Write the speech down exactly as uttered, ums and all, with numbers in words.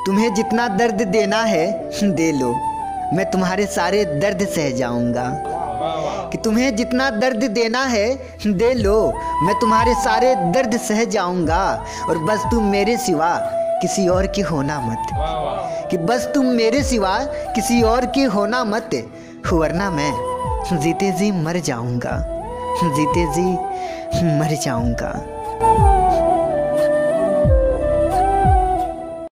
तुम्हें जितना दर्द देना है दे लो, मैं तुम्हारे सारे दर्द सह जाऊंगा। कि तुम्हें जितना दर्द देना है दे लो, मैं तुम्हारे सारे दर्द सह जाऊंगा। और बस तुम मेरे सिवा किसी और की होना मत। कि बस तुम मेरे सिवा किसी और की होना मत, वरना मैं जीते जी मर जाऊंगा, जीते जी मर जाऊंगा।